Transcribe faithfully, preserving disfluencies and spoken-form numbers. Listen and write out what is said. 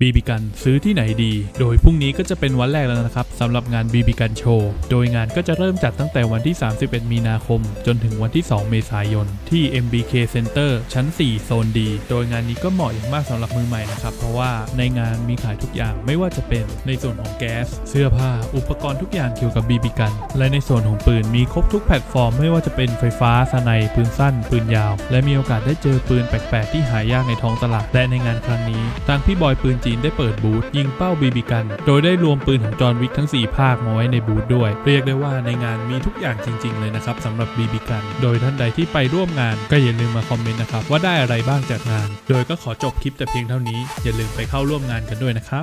บีบีกันซื้อที่ไหนดีโดยพรุ่งนี้ก็จะเป็นวันแรกแล้วนะครับสำหรับงาน บี บี กันโชว์โดยงานก็จะเริ่มจัดตั้งแต่วันที่สามสิบเอ็ดมีนาคมจนถึงวันที่สองเมษายนที่ เอ็ม บี เค Center ชั้นสี่โซนดีโดยงานนี้ก็เหมาะอย่างมากสำหรับมือใหม่นะครับเพราะว่าในงานมีขายทุกอย่างไม่ว่าจะเป็นในส่วนของแก๊สเสื้อผ้าอุปกรณ์ทุกอย่างเกี่ยวกับ บี บี กันและในส่วนของปืนมีครบทุกแพลตฟอร์มไม่ว่าจะเป็นไฟฟ้าสไนปืนสั้นปืนยาวและมีโอกาสได้เจอปืนแปลกๆที่หายากในท้องตลาดและในงานครั้งนี้ทางพี่บอยปืนจีนได้เปิดบูธยิงเป้า บี บี กันโดยได้รวมปืนของจอห์นวิกทั้งสี่ภาคมาไว้ในบูธด้วยเรียกได้ว่าในงานมีทุกอย่างจริงๆเลยนะครับสำหรับ บี บี กันโดยท่านใดที่ไปร่วมงานก็อย่าลืมมาคอมเมนต์นะครับว่าได้อะไรบ้างจากงานโดยก็ขอจบคลิปแต่เพียงเท่านี้อย่าลืมไปเข้าร่วมงานกันด้วยนะครับ